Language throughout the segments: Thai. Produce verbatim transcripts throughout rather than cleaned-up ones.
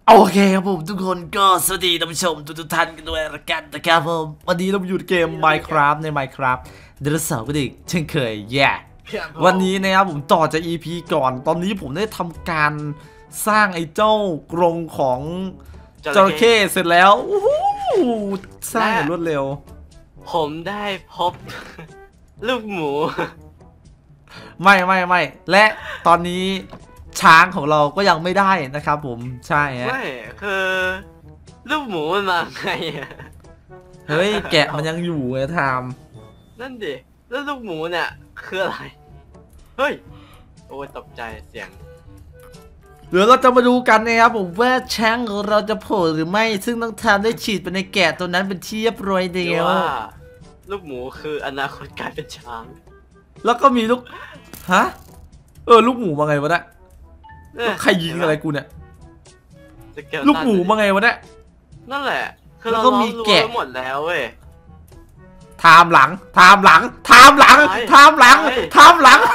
โอเคครับผมทุกคนก็สวัสดีท่านผู้ชมทุกท่านกันด้วยละกันนะครับผมวันนี้เราอยู่เกม Minecraft ใน Minecraft เดลสาวก็ดีเช่นเคยแย่วันนี้นะครับผมต่อจาก อี พี ก่อนตอนนี้ผมได้ทำการสร้างไอ้เจ้ากรงของจระเข้เสร็จแล้วสร้างอย่างรวดเร็วผมได้พบลูกหมูไม่ไม่ไม่และตอนนี้ช้างของเราก็ยังไม่ได้นะครับผมใช่ฮะไม่คือลูกหมูมันมาไงเฮ้ยแกะมันยังอยู่ไงทามนั่นดิแล้วลูกหมูเนี่ยคืออะไรเฮ้ยโอ้ตกใจเสียงเดี๋ยวเราจะมาดูกันนะครับผมว่าช้างของเราจะโผล่หรือไม่ซึ่งต้องทำได้ฉีดไปในแกะตัวนั้นเป็นที่เรียบร้อยเดียวว่าลูกหมูคืออนาคตกลายเป็นช้างแล้วก็มีลูกฮะเออลูกหมูมาไงวะเนี่ยใครยิงอะไรกูเนี่ยลูกหมูมาไงวะเนี่ยนั่นแหละคือเราล้อมรั้วหมดแล้วเว้ยทามหลังทามหลังทามหลังทามหลังทามหลัง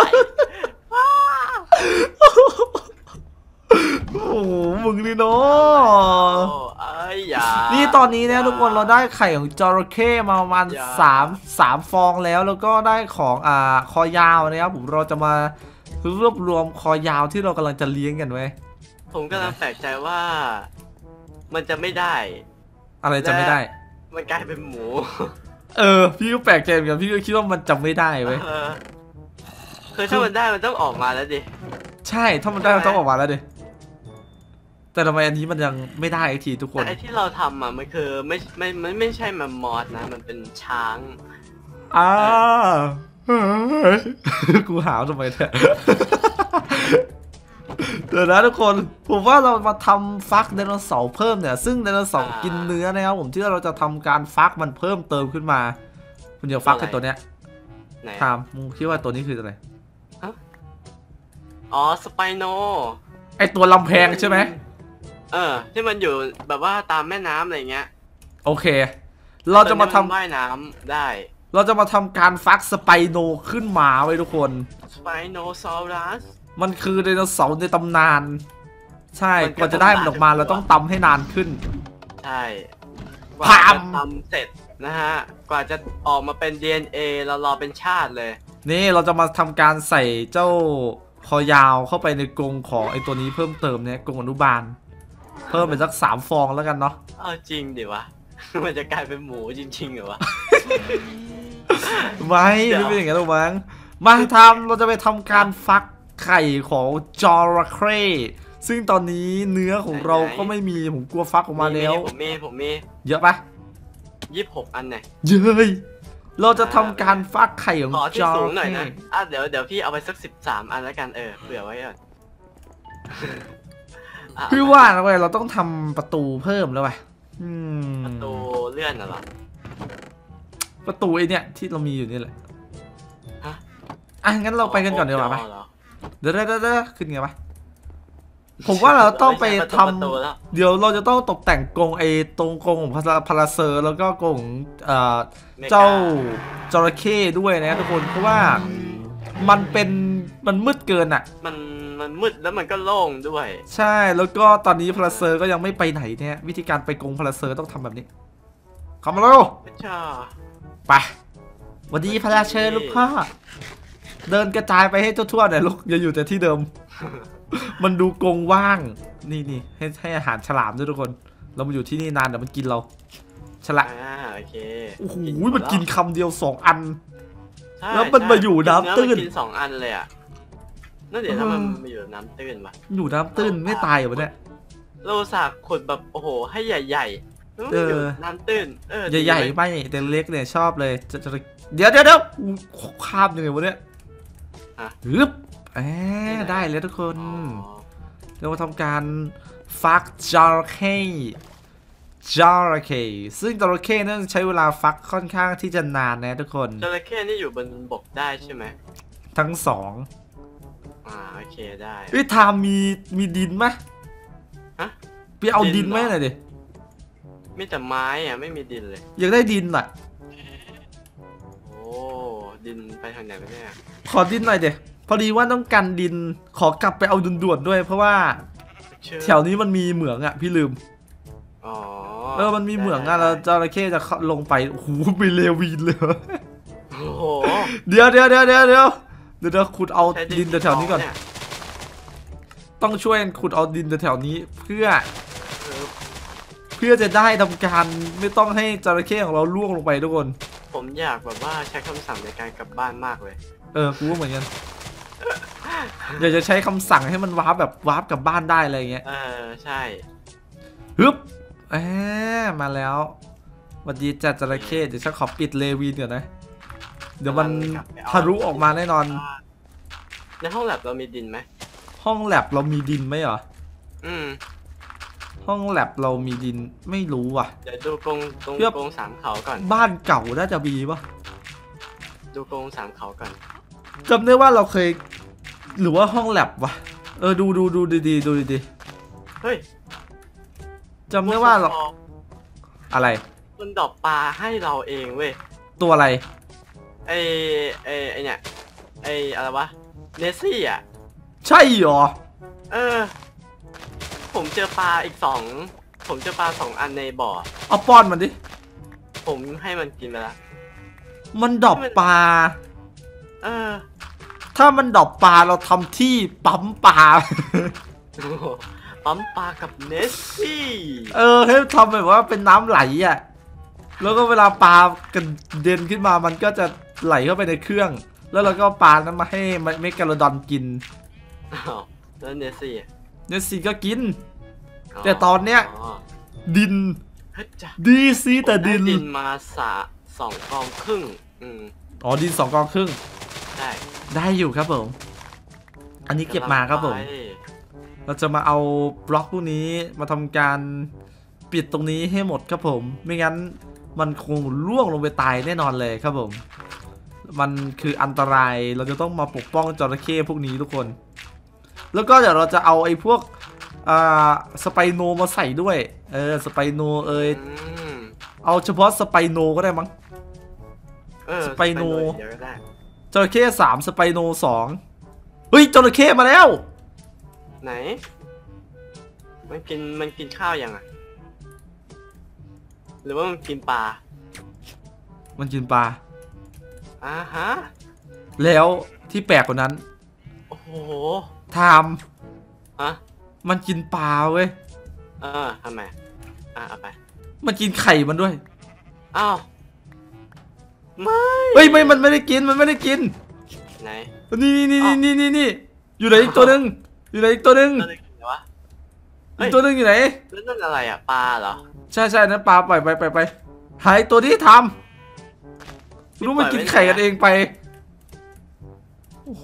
โอ้โหมึงนี่เนาะนี่ตอนนี้เนี่ยทุกคนเราได้ไข่ของจระเข้มาประมาณสามสามฟองแล้วแล้วก็ได้ของอ่าคอยาวนะครับผมเราจะมารวบรวมคอยาวที่เรากำลังจะเลี้ยงกันไว้ผมกำลังแปลกใจว่ามันจะไม่ได้อะไรจะไม่ได้มันกลายเป็นหมูเออพี่ก็แปลกใจเหมือนกันพี่ก็คิดว่ามันจะไม่ได้เว้ยคือถ้ามันได้มันต้องออกมาแล้วดิใช่ถ้ามันได้มันต้องออกมาแล้วดิแต่ทำไมอันนี้มันยังไม่ได้อีกทีทุกคนแต่ไอที่เราทำอ่ะมันคือไม่ไม่ไม่ไม่ใช่แมมมอสนะมันเป็นช้างอ่ากูหาวทำไมเนี่ยเดี๋ยวนะทุกคนผมว่าเรามาทำฟักไดโนเสาร์เพิ่มเนี่ยซึ่งไดโนเสาร์กินเนื้อนะครับผมที่เราจะทำการฟักมันเพิ่มเติมขึ้นมาคุณเดี๋ยวฟักไอ้ตัวเนี้ยถามมึงคิดว่าตัวนี้คืออะไรอ๋อสไปโนไอตัวลำแพงใช่ไหมเออที่มันอยู่แบบว่าตามแม่น้ำอะไรเงี้ยโอเคเราจะมาทำว่ายน้ำได้เราจะมาทำการฟักสไปโนขึ้นมาไว้ทุกคนสไปโนซอรัสมันคือไดโนเสาร์ในตำนานใช่กว่าจะได้มันออกมาเราต้องตำให้นานขึ้นใช่กว่าจะทำเสร็จนะฮะกว่าจะออกมาเป็น ดี เอ็น เอ เรารอเป็นชาติเลยนี่เราจะมาทำการใส่เจ้าคอยาวเข้าไปในกรงของไอตัวนี้เพิ่มเติมเนี่ยกรงอนุบาลเพิ่มเป็นสักสามฟองแล้วกันเนาะเอาจริงดิวะมันจะกลายเป็นหมูจริงๆเหรอวะไม่ไม่เป็นอย่างนั้นหรอกมั้งมาทำเราจะไปทำการฟักไข่ของจระเข้ซึ่งตอนนี้เนื้อของเราก็ไม่มีผมกลัวฟักออกมาแล้วผมมีผมมีเยอะปะยี่สิบหกอันเนี่ยเย้ยเราจะทำการฟักไข่ของจระเข้หน่อยนะอ่ะเดี๋ยวเดี๋ยวพี่เอาไปสักสิบสามอันแล้วกันเออเผื่อไว้ก่อนพี่ว่านะเว้ยเราต้องทำประตูเพิ่มแล้วไปประตูเลื่อนเหรอประตูไอเนี่ยที่เรามีอยู่นี่แหละอ่ะงั้นเราไปกันก่อนดีกว่าไหมเดี๋ยวเดี๋ยวเดี๋ยวขึ้นไงวะผมว่าเราต้องไปทำเดี๋ยวเราจะต้องตกแต่งกรงไอตรงกรงของพาราเซอร์แล้วก็กรงเจ้าจระเข้ด้วยนะทุกคนเพราะว่ามันเป็นมันมืดเกินอ่ะมันมันมืดแล้วมันก็โล่งด้วยใช่แล้วก็ตอนนี้พาราเซอร์ก็ยังไม่ไปไหนเนี่ยวิธีการไปกรงพาราเซอร์ต้องทำแบบนี้เข้ามาเร็วไปวันนี้พาราเซอร์ลูกพ่อเดินกระจายไปให้ทั่วๆหน่อยลูกอย่าอยู่แต่ที่เดิมมันดูกรงว่างนี่นี่ให้ให้อาหารฉลามด้วยทุกคนเรามาอยู่ที่นี่นานเดี๋ยวมันกินเราฉลามโอเคโอ้โหมันกินคำเดียวสองอันแล้วมันมาอยู่น้ำตื้นกินสองอันเลยอ่ะนั่นเดี๋ยวถ้ามันมาอยู่น้ำตื้นวะอยู่น้ำตื้นไม่ตายเหรอเนี่ยเราสากขุดแบบโอ้โหให้ใหญ่ๆเออน้ำตื้นเออใหญ่ๆไม่แต่เล็กเนี่ยชอบเลยจะจะเดี๋ยวเดี๋ยวเดี๋ยวคาบยังไงวะเนี่ยฮึบแอบได้แล้วทุกคนเรามาทำการฟักจระเข้จระเข้ซึ่งจระเข้นั้นใช้เวลาฟักค่อนข้างที่จะนานนะทุกคนจระเข้นี่อยู่บนบกได้ใช่ไหมทั้งสองอ่าโอเคได้พี่ทามมีมีดินไหมฮะพี่เอาดินไหมหน่อยดิมีแต่ไม้อ่ะไม่มีดินเลยอยากได้ดินอ่ะโอ้ดินไปทางไหนไม่แน่ขอดินหน่อยเดี๋ยวพอดีว่าต้องการดินขอกลับไปเอาด่วนๆด้วยเพราะว่าแถวนี้มันมีเหมืองอ่ะพี่ลืมอ๋อเออมันมีเหมืองอ่ะแล้วจระเข้จะลงไปโอ้โหไปเลวีนเลยโอ้โหเดี๋ยวเดี๋ยวเดี๋ยวเดี๋ยวเดี๋ยวเดี๋ยวขุดเอาใช้ดินแถวๆนี้ก่อนเยต้องช่วยกันขุดเอาดินแถวๆนี้เพื่อเออเพื่อจะได้ทำการไม่ต้องให้จระเข้ของเราล่วงลงไปทุกคนผมอยากแบบว่าใช้คำสั่งในการกลับบ้านมากเลยเออกูก็เหมือนกันอยากจะใช้คำสั่งให้มันวาร์ปแบบวาร์ปกลับบ้านได้อะไรอย่างเงี้ยเออใช่ฮึบแหมมาแล้วสวัสดีจัดจระเข้เดี๋ยวฉันขอปิดเลวีนก่อนนะเดี๋ยวมันทะลุออกมาแน่นอนในห้องแลบเรามีดินไหมห้องแลบเรามีดินไหมเหรออืมห้องแลบเรามีดินไม่รู้ว่ะเดี๋ยวดูกรงตรงเพื่อกรงสามเขาก่อนบ้านเก่าน่าจะมีปะดูกรงสามเขาก่อนจำได้ว่าเราเคยหรือว่าห้องแลบวะเออดูดูดูดีๆดูดีเฮ้ยๆจำได้ว่าเราอะไรมันดอกปลาให้เราเองเว้ยตัวอะไรไอไอไอเนี่ยไออะไรวะเนสซี่อ่ะใช่เหรอเออ ผมเจอปลาอีกสองผมเจอปลาสองอันในบ่อเอาป้อนมันดิผมให้มันกินไปแล้วมันดรอปปลาเออถ้ามันดรอปปลาเราทำที่ปั๊มปลาโอ้โหปั๊มปลากับเนสซี่เออให้ทำแบบว่าเป็นน้ำไหลอ่ะแล้วก็เวลาปลากระเด็นขึ้นมามันก็จะไหลเข้าไปในเครื่อง แล้วเราก็เอาปลานั้นมาให้เมกาโลดอนกินอ้าวแล้วเนสซี่อะเนสซี่ก็กิน แต่ตอนเนี้ยอ๋อดินเฮ้ยจ้ะดีซีแต่ดินผมไดินมาสะสองกองครึ่ง อืมอ๋อดินสองกองครึ่งได้ได้อยู่ครับผม อันนี้เก็บมาครับผมกำลังไปเราจะมาเอาบล็อกพวกนี้มาทำการปิดตรงนี้ให้หมดครับผม ไม่งั้นมันคงล่วงลงไปตายแน่นอนเลยครับผม มันคืออันตรายเราจะต้องมาปกป้องจระเข้พวกนี้ทุกคน แล้วก็เดี๋ยวเราจะเอาไอ้พวกอ่าสไปโนมาใส่ด้วยเออสไปโนเอยอืมเอาเฉพาะสไปโนก็ได้มั้งเออสไปโนเดี๋ยวก็ได้จระเข้สามสไปโนสองเฮ้ยจระเข้มาแล้วไหน มันกินมันกินข้าวยังอ่ะ หรือว่ามันกินปลามันกินปลาอ่าฮะแล้วที่แปลกกว่านั้นโอ้โหไทม์ฮะมันกินปลาเว้ยเออทำไม อ่ะเอาไปมันกินไข่มันด้วยอ้าว ไม่เฮ้ยไม่มันไม่ได้กินมันไม่ได้กินไหนนี่นี่อ้าวนี่นี่นี่อยู่ไหนอีกตัวหนึ่งอยู่ไหนอีกตัวหนึ่งนั่นอะไรกันวะ เฮ้อียกตัวหนึ่งอยู่ไหนแล้วนั่นอะไรอ่ะ ปลาเหรอใช่ใช่นั้นปลาปล่อยไปไปไปหายตัวที่ทำรู้มันกินไข่กันเองไปโอ้โห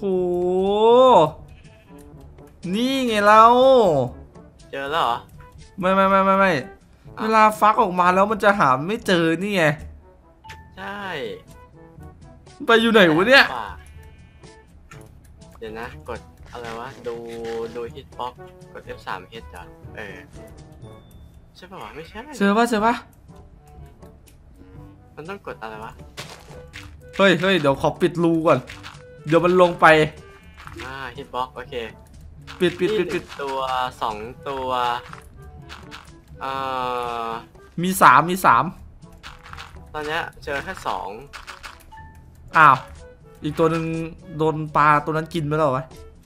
นี่ไงเราเจอแล้วเหรอไม่ไม่ไม่ไม่ไม่เวลาฟักออกมาแล้วมันจะหาไม่เจอนี่ไงใช่ไปอยู่ไหนวะเนี่ยปลาเดี๋ยวนะ กดอะไรวะ ดู ดูฮิตบ็อกกด เอฟ สาม H จ้ะเออ ใช่ป่าวะไม่ใช่เจอปะเจอปะมันต้องกดอะไรวะเฮ้ยเฮ้ยเดี๋ยวขอปิดรูก่อนเดี๋ยวมันลงไปอ่าฮิตบ็อกโอเคปิดปิดปิดนี่หปินึ่ดงตัวสองตัวเอ่อมีสามมีสามตอนเนี้ยเจอแค่สองอ้าวอีกตัวหนึ่งโดนปลาตัวนั้นกินไปแล้ววะ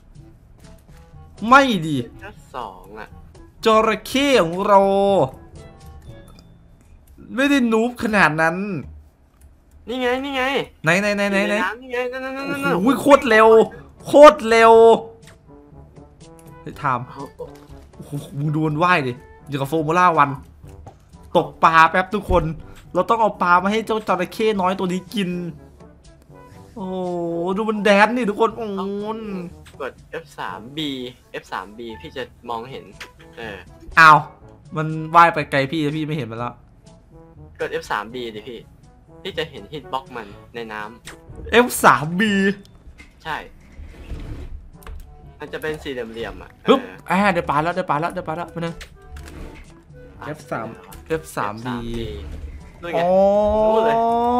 ไม่ดีแค่สองอ่ะจระเข้ของเรา ไม่ได้นูบขนาดนั้นนี่ไงนี่ไงไหนไหนไหนไหนไหนอยู่ำนี่ไงนั่นนั่นนั่นนั่นโอ้โหโคตรเร็วโคตรเร็วเฮ้ยทามโอ้โหโอ้โหมึงดูมันว่ายดิอย่างกับโฟมูล่าวัน ตกปลาแป๊บทุกคน เราต้องเอาปลามาให้เจ้าจระเข้น้อยตัวนี้กิน โอ้โหดูมันแดนนี่ทุกคนโอ้โหกด เอฟ สาม บี เอฟ สาม บี พี่จะมองเห็น เอออ้าวมันว่ายไปไกลพี่พี่ไม่เห็นมันแล้วกด เอฟ สาม บี ดิพี่ พี่จะเห็นฮิตบ็อกมันในน้เอฟ สาม บีำใช่ มันจะเป็นสี่เหลี่ยมๆอ่ะปึ๊บเอออ่าเดี๋ยวปลาแล้วเดี๋ยวปลาแล้วเดี๋ยวปลาแล้วมาหนึ่ง เอฟ สาม เอฟ สาม บีนู่นไงอ๋อรู้เลย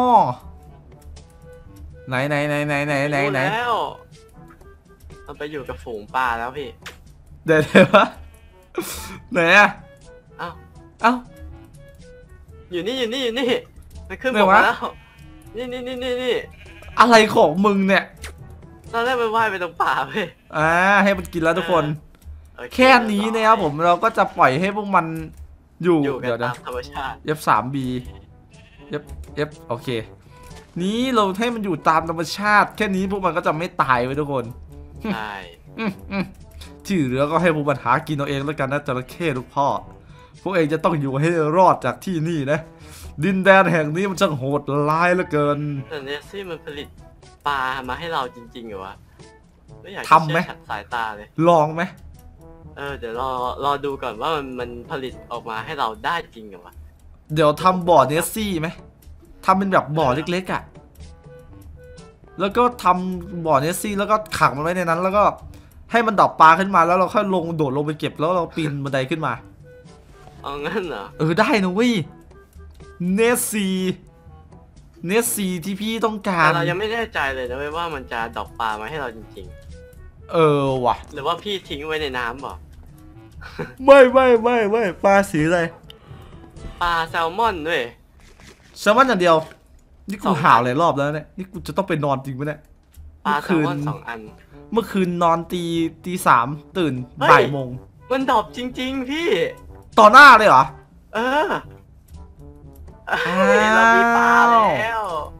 ไหนไหนไหนไหนไหนไหนไหนรู้แล้วมันไปอยู่กับฝูงปลาแล้วพี่เดี๋ยวเดี๋ยววะไหนอะเอ้าเอ้าอยู่นี่อยู่นี่อยู่นี่มันขึ้นไหนบอกวะมาแล้วนี่นี่นี่นี่นี่อะไรของมึงเนี่ยตอนแรกมันว่ายไปตรงป่าเว้ยอ่าให้มันกินแล้วทุกคนโอเแค่นี้นะครับผมเราก็จะปล่อยให้พวกมันอยู่อยู่กันเดี๋ยวตานะมธรรมชาติเอฟ สาม บี F F โอเค นี้เราให้มันอยู่ตามธรรมชาติ แค่นี้พวกมันก็จะไม่ตายไว้ทุกคนใช่อืมอืมที่เหลือก็ให้พวกมันหากินเอาเองแล้วกันนะจระเข้ลูกพ่อ พวกเองจะต้องอยู่ให้รอดจากที่นี่นะ ดินแดนแห่งนี้มันช่างโหดร้ายเหลือเกินแต่เนสซี่มันผลิตปลามาให้เราจริงๆเหรอวะไม่อยากจะทำไหมเชื่อขัดสายตาเลยลองไหมเออเดี๋ยวรอรอดูก่อนว่ามันมันผลิตออกมาให้เราได้จริงเหรอวะเดี๋ยวทำบ่อเนสซี่ไหมทำเป็นแบบบ่อเล็กๆอ่ะ แล้วก็ทำบ่อเนสซี่แล้วก็ขังมันไว้ในนั้น แล้วก็ให้มันดรอปปลาขึ้นมาแล้วเราค่อยลงโดดลงไปเก็บแล้วเราปีนบันไดขึ้นมาเอางั้นเหรอเออได้นะเว้ยเนสซี่เนสซี่ที่พี่ต้องกาแต่รเรายังไม่แน่ใจเลยนะเว้ยว่ามันจะดรอปปลามาให้เราจริงเออว่ะๆ หรือว่าพี่ทิ้งไว้ในน้ำเปล่าไม่ไม่ไม่ไม่ปลาสีอะไรปลาแซลมอนด้วยแซลมอนอย่างเดียว นี่สกูองห่าวหลายรอบแล้วเนี่ยนี่กูจะต้องไปนอนจริงไหมเนี่ยปลาเมื่อคืนแซลมอนสองอันเมื่อคืนนอนตีตีสามตื่นเฮ้ยบ่ายโมงมันดรอปจริง ๆ พี่ต่อหน้าเลยเหรอเอออ้าวเฮ้ยเรามีปลาแล้ว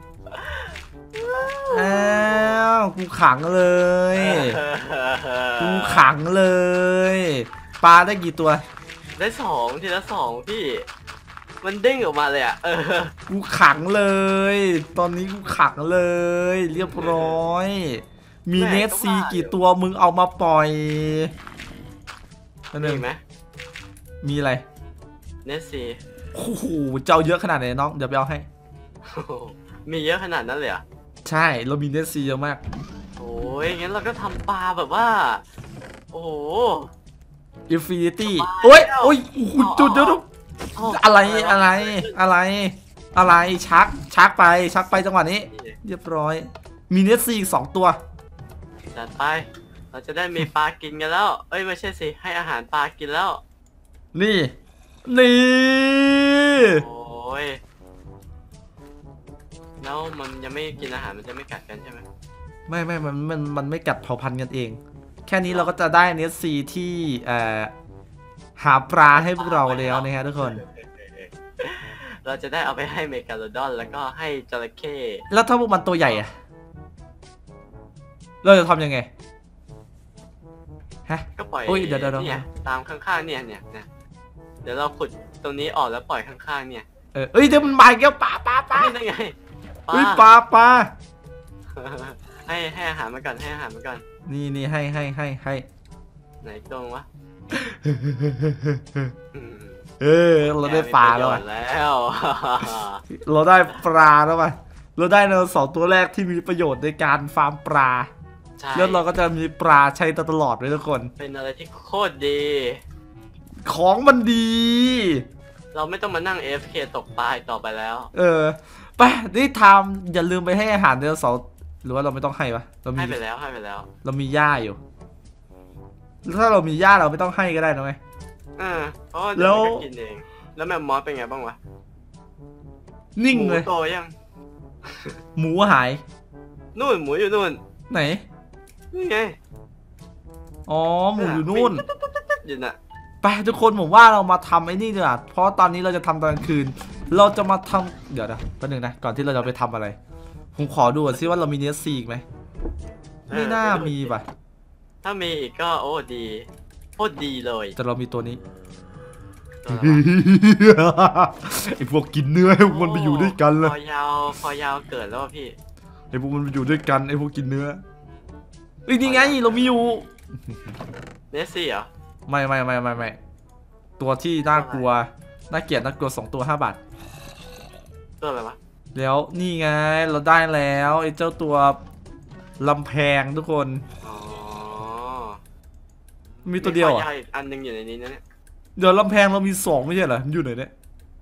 อ้าวกูขังเลย กูขังเลย ปลาได้กี่ตัวได้สองทีละสองพี่ มันเด้งออกมาเลยอ่ะ เออกูขังเลย ตอนนี้กูขังเลย เรียบร้อย มีแม่เนสก็ซีว่าอยู่กี่ตัวมึงเอามาปล่อยนั่นเอมีงไหมมีอะไรเนสซีโอ้โหเจ้าเยอะขนาดไหนน้อง เดี๋ยวไปเอาให้มีเยอะขนาดนั้นเลยเหรอ่ะใช่ เรามีเนสซีเยอะมากโอ้ยงั้นเราก็ทำปลาแบบว่า โอ้โหอินฟินิตี้สบายโอ้ยแล้วโอ้ยโอ้โหจุดเดียวนะ อะไรอะไรอะไรอะไรชักชักไปชักไปจังหวะนี้ เรียบร้อย มีเนสซีอีกสองตัวจัดไป เราจะได้มีปลากินกันแล้ว เอ้ยไม่ใช่สิ ให้อาหารปลากินแล้วนี่ นี่โอ้ย แล้วมันยังไม่กินอาหารมันจะไม่กัดกันใช่ไหมไม่ไม่มันมันมันไม่กัดเผ่าพันธุ์กันเอง แค่นี้เราก็จะได้เนสซีที่เอ่อหาปลาให้พวกเราแล้วนะฮะทุกคนเราจะได้เอาไปให้เมกาโลดอนแล้วก็ให้จระเข้แล้วถ้าพวกมันตัวใหญ่อะเราจะทำยังไงฮะก็ปล่อยโอ้ยเดี๋ยวเดี๋ยวเดี๋ยวเนี่ยตามข้างๆเนี่ยเนี่ยเนี่ยเดี๋ยวเราขุดตรงนี้ออกแล้วปล่อยข้างๆเนี่ยเออเอ้ยเดี๋ยวมันมาอีกแล้วปลาปลาปลานี่นั่นไงเฮ้ยปลาปลาให้ให้อาหารมันก่อนให้อาหารมันก่อนนี่นี่ให้ให้ให้ให้ไหนตรงวะเออเราได้ปลาแล้วอะอะแล้วเราได้ปลาแล้วป่ะเราได้เราสองตัวแรกที่มีประโยชน์ในการฟาร์มปลาใช่แล้วเราก็จะมีปลาใช้ตลอดเลยทุกคนเป็นอะไรที่โคตรดีของมันดีเราไม่ต้องมานั่ง เอ เอฟ เค ตกปลาอีกต่อไปแล้วเออไปนี่ทำอย่าลืมไปให้อาหารไดโนเสาร์หรือว่าเราไม่ต้องให้ปะเรามีให้ไปแล้วให้ไปแล้วเรามีหญ้าอยู่ถ้าเรามีหญ้าเราไม่ต้องให้ก็ได้นะเว้ยเออเพราะว่าเดี๋ยวมันก็กินเอง แล้วแมมมอสเป็นไงบ้างวะนิ่งหมูเลยโตยังหมูหายนู่นหมูอยู่นู่นไหนนี่ไงอ๋อหมูอยู่นู่นอยู่น่ะไปทุกคนผมว่าเรามาทำไอ้นี่ดีกว่าเพราะตอนนี้เราจะทำตอนกลางคืน เราจะมาทำเดี๋ยวนะแป๊บนึงนะก่อนที่เราจะไปทำอะไร ผมขอดูก่อนซิว่าเรามีเนสซีอีกไหมไม่น่ามีป่ะถ้ามีอีกก็โอ้ดีโคตรดีเลยแต่เรามีตัวนี้ตัวละวะไอพวกกินเนื้อให้พวกมันไปอยู่ด้วยกันเลยพอยาวพอยาวเกิดแล้วอะพี่ไอพวกมันไปอยู่ด้วยกันไอพวกกินเนื้อเอ้ยนี่ไงเรามีอยู่เนสซี่เหรอไม่ไม่ไม่ไม่ไม่ตัวที่น่ากลัวน่าเกลียดน่ากลัวสองตัวห้าบาทตัวอะไรวะแล้วนี่ไงเราได้แล้วไอ้เจ้าตัวลำแพงทุกคนอ๋อมีตัวเดียวมีอ่ะข้อยาวอีกอันหนึงอยู่ในนี้นะเนี่ยเดี๋ยวลำแพงเรามีสองไม่ใช่เหรอมันอยู่ไหนเนี่ย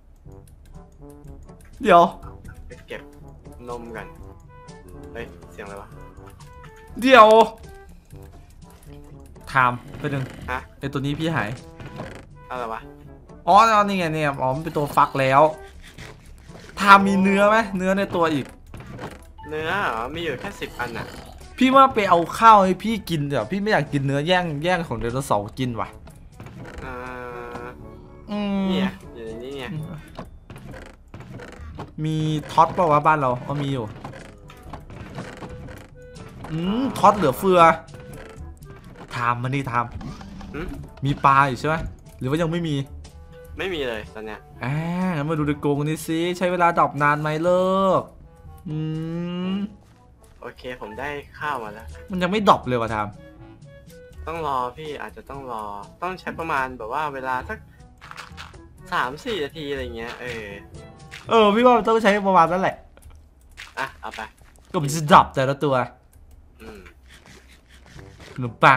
เดี๋ยวไปเก็บนมกันเฮ้ยเสียงอะไรวะเดี๋ยวถามไปหนึ่งฮะไอ้ตัวนี้พี่หายอะไรวะอ๋อนี่ไงเนี่ยอ๋อมันเป็นตัวฟักแล้วทามมีเนื้อไหมเนื้อในตัวอีกเนื้อเหรอมีอยู่แค่สิบอันอ่ะพี่ว่าไปเอาข้าวให้พี่กินเดี๋ยวพี่ไม่อยากกินเนื้อแย่งแย่งของไดโนเสาร์กินว่ะอ่าอืมเนี่ยอยู่ในนี้ไงมีท็อตป่าวะบ้านเราก็มีอยู่อืมท็อตเหลือเฟือทามมันนี่ทามมีปลาอยู่ใช่ไหมหรือว่ายังไม่มีไม่มีเลยตอนเนี้ยอ่างั้นมาดูในกรงนี้สิใช้เวลาดรอปนานไหมเลิกอืมโอเคผมได้ข้าวมาแล้วมันยังไม่ดรอปเลยวะทามต้องรอพี่อาจจะต้องรอต้องใช้ประมาณแบบว่าเวลาสักสามสี่นาทีอะไรเงี้ยเออเออพี่ว่ามันต้องใช้ประมาณนั้นแหละอ่ะเอาไปก็มันจะดรอปแต่ละตัวอืมขนมปัง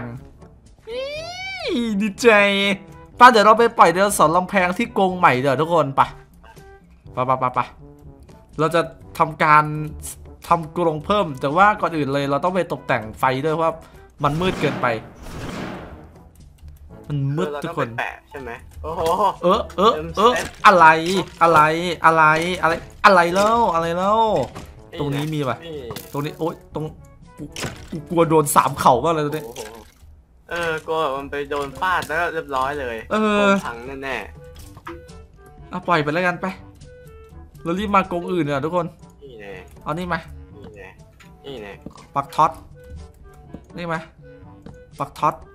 ดีใจป้าเดี๋ยวเราไปปล่อยเดลสอนลำแพงที่กรงใหม่เดี๋ยวทุกคนไปไปไปไปไปเราจะทำการทำกรงเพิ่มแต่ว่าก่อนอื่นเลยเราต้องไปตกแต่งไฟด้วยเพราะว่ามันมืดเกินไปมันมืดทุกคนแปะใช่ไหมโอ้โหเออเออเอออะไรอะไรอะไรอะไรอะไรแล้วอะไรแล้วตรงนี้มีป่ะตรงนี้โอ๊ยตรงกูกลัวโดนสามเข่ามากเลยตรงนี้เออกลัวมันไปโดนฟาดแล้วเรียบร้อยเลยเออพังแน่ๆเอาปล่อยไปแล้วกันไปเรารีบมากรงอื่นเนี่ยทุกคนนี่แน่เอานี่มานี่แน่นี่แน่ปักท็อตนี่มาปักท็อต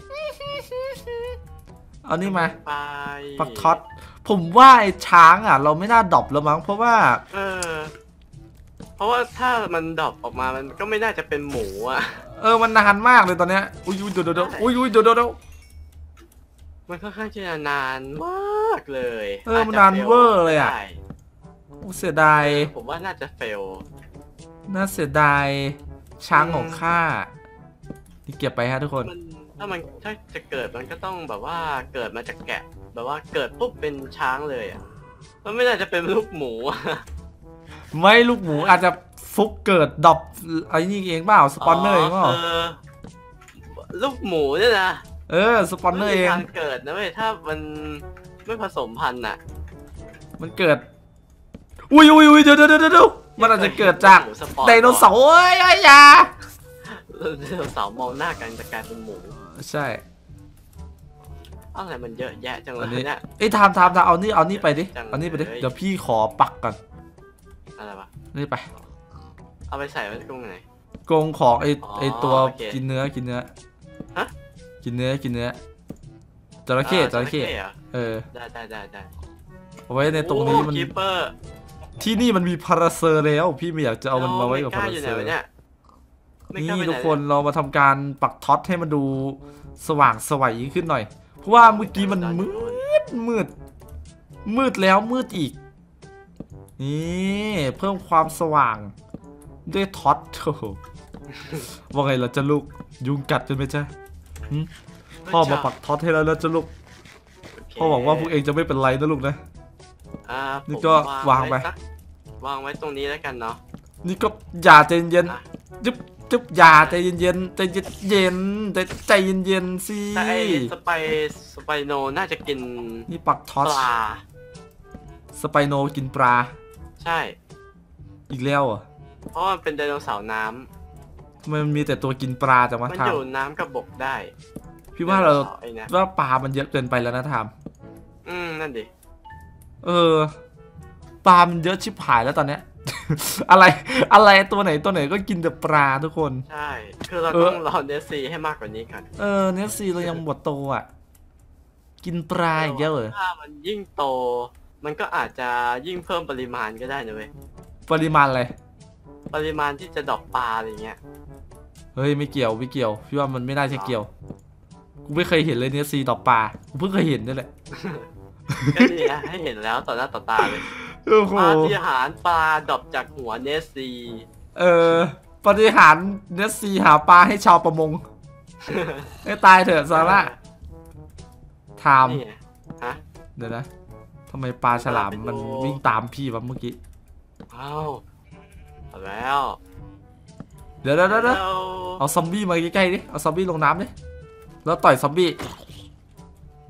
เอานี่มาปักท็อตผมว่าไอ้ช้างอ่ะเราไม่น่าดรอปแล้วมั้งเพราะว่าเออเพราะว่าถ้ามันดรอปออกมามันก็ไม่น่าจะเป็นหมูอ่ะเออมันนานมากเลยตอนเนี้ยอุ้ยอุ้ยเดี๋ยวเดี๋ยวอุ้ยอุ้ยเดี๋ยวเดี๋ยวมันค่อนข้างจะนานมากเลยเออมันนานเวอร์เลยอ่ะเสียดายผมว่าน่าจะเฟลน่าเสียดายช้างของข้าที่เก็บไปฮะทุกคนถ้ามันถ้าจะเกิดมันก็ต้องแบบว่าเกิดมาจากแกะแบบว่าเกิดปุ๊บเป็นช้างเลยอ่ะมันไม่น่าจะเป็นลูกหมูไม่ลูกหมูอาจจะฟุกเกิดดรอปไอ้นี่เองเปล่าสปอนเนอร์เองเปล่าลูกหมูเนี่ยนะเออสปอนเนอร์เองการเกิดนะเว้ยถ้ามันไม่ผสมพันธุ์อ่ะมันเกิดอุ้ยอุ้ยอุ้ยเดี๋ยวเดี๋ยวเดี๋ยวมันอาจจะเกิดจากไดโนเสาร์เอ้ยอย่าไดโนเสาร์มองหน้ากันจะกลายเป็นหมูใช่อะไรมันเยอะแยะจังเลยเนี่ยเอ้ยทำทำทำเอานี่เอานี่ไปดิเอานี่ไปดิเดี๋ยวพี่ขอปักก่อนอะไรวะนี่ไปเอาไปใส่ไว้กรงไหนกรงของไอไอตัวกินเนื้อกินเนื้อฮะกินเนื้อกินเนื้อจระเข้จระเข้เออได้ได้ได้ได้เอาไว้ในตรงนี้มันที่นี่มันมีพาราเซอร์แล้วพี่ไม่อยากจะเอามันมาไว้กับพาราเซอร์นี่ทุกคนเรามาทำการปักท็อตให้มันดูสว่างสวัยขึ้นหน่อยเพราะว่าเมื่อกี้มันมืดมืดมืดแล้วมืดอีกนี่เพิ่มความสว่างด้วยท็อตโอ้ว่าไงเราจะลุกยุงกัดจนไหมจ๊ะพ่อมาปักท็อตให้เราแล้วจะลุกพ่อบอกว่าพวกเองจะไม่เป็นไรนะลูกนะนี่ก็วางไปวางไว้ตรงนี้แล้วกันเนาะนี่ก็อย่าใจเย็นจุ๊บจุ๊บอย่าใจเย็นเย็นใจเย็นเย็นแต่ใจเย็นเย็นสิแต่ไอสไปสไปโนน่าจะกินนี่ปักท็อตปลาสไปโนกินปลาใช่อีกแล้วอ่ะเพราะมันเป็นไดโนเสาร์น้ำทำไมมันมีแต่ตัวกินปลาจังวะทามมันอยู่น้ำกับบกได้พี่ว่าเราว่าปลามันเยอะเกินไปแล้วนะทามอืมนั่นดิเออปลามันเยอะชิบหายแล้วตอนเนี้ยอะไรอะไรตัวไหนตัวไหนก็กินแต่ปลาทุกคนใช่คือเราต้องรอเนสซีให้มากกว่านี้กันเออเนสซีเรายังหมดโตอ่ะกินปลาอีกเยอะเลยถ้ามันยิ่งโตมันก็อาจจะยิ่งเพิ่มปริมาณก็ได้นะเว้ยปริมาณอะไรปริมาณที่จะดอกปลาอะไรเงี้ยเฮ้ยไม่เกี่ยวไม่เกี่ยวพี่ว่ามันไม่น่าจะเกี่ยวกูไม่เคยเห็นเลยเนสซีดอกปลากูเพิ่งเคยเห็นนี่แหละก็นี่นะให้เห็นแล้วต่อหน้าต่อตาเลยปาฏิหาริย์ปลาดอกจากหัวเนสซีเออปาฏิหาริย์เนสซีหาปลาให้ชาวประมงให้ตายเถอะซาร่าถามเดี๋ยวนะทำไมปลาฉลามมันวิ่งตามพี่วะเมื่อกี้อ้าวแล้วเดี๋ยวเดี๋ยวเดี๋ยวเอาซอมบี้มาใกล้ๆดิเอาซอมบี้ลงน้ำดิแล้วต่อยซอมบี้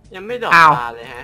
ยังไม่ดอกอ้าวปลาเลยฮะ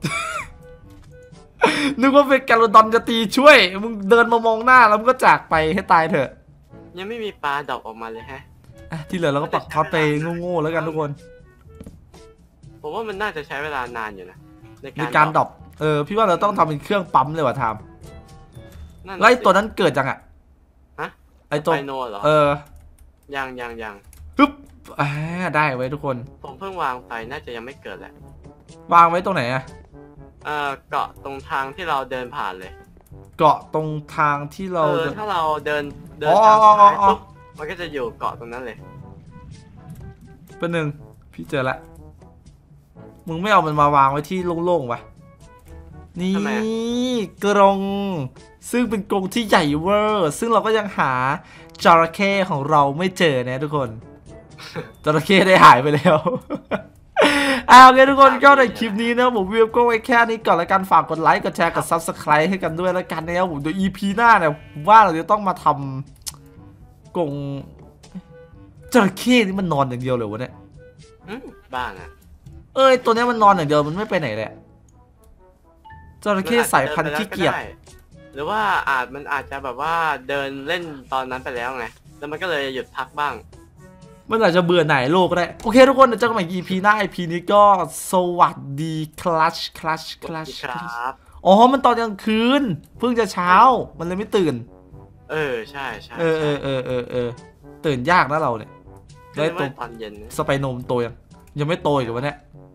นึกว่าเป็นแกลโลดอนจะตีช่วยมึงเดินมามองหน้าแล้วมึงก็จากไปให้ตายเถอะยังไม่มีปลาดอกออกมาเลยฮะอ่ะที่เหลือเราก็ปักท็อตไปโง่ๆแล้วกันทุกคนผมว่ามันน่าจะใช้เวลานานอยู่นะในในการการดรอปเออพี่ว่าเราต้องทำเป็นเครื่องปั๊มเลยว่ะทามนั่นแล้วไอ้สิตัวนั้นเกิดจังอะฮะไอ้ตัวไฟโนเหรอเออยังยังยังปึ๊บอ่าได้ไว้ทุกคนผมเพิ่งวางไปน่าจะยังไม่เกิดแหละวางไว้ตรงไหนอะเอ่อเกาะตรงทางที่เราเดินผ่านเลยเกาะตรงทางที่เราเออเดินถ้าเราเดินเดิอ๋นอทางอ๋อซ้ายอ๋อปุ๊บมันก็จะอยู่เกาะตรงนั้นเลยเป็นหนึ่งพี่เจอละมึงไม่เอามันมาวางไว้ที่โล่งๆวะนี่ทำไมอะกรงซึ่งเป็นกรงที่ใหญ่เวอร์ซึ่งเราก็ยังหาจระเข้ของเราไม่เจอนะทุกคน จระเข้ได้หายไปแล้ว อ่าโอเคทุกคนก็ในคลิปนี้นะผมวิวก็ไว้แค่นี้ก่อนละกันฝากกดไลค์กดแชร์กด ซับสไครบ์ ให้กันด้วยแล้วกันนะครับผมเดี๋ยว อี พี หน้าเนี่ยผมว่าเราจะต้องมาทำกรงจระเข้นี่มันนอนอย่างเดียวเลยวะเนี่ยอืมบ้างอ่ะเอ้ยตัวเนี้ยมันนอนอย่างเดียวมันไม่ไปไหนเลยอะจระเข้สายพันธุ์ขี้เกียจมันอาจจะเดินไปแล้วก็ได้หรือว่าอาจมันอาจจะแบบว่าเดินเล่นตอนนั้นไปแล้วไงแล้วมันก็เลยหยุดพักบ้างมันอาจจะเบื่อหน่ายโลกก็ได้โอเคทุกคนเดี๋ยวเจอกันใหม่ อี พี หน้า อี พี นี้ก็สวัสดีคลัชคลัชคลัชครับอ๋อมันตอนกลางคืนเพิ่งจะเช้ามันเลยไม่ตื่นเออใช่ใช่เออเออเออเออเออตื่นยากนะเราเนี่ยได้ได้ตัตัว วตอนเย็นนะสไปโนมโตยังยังไม่โตอีกเหรอวะเนี่ย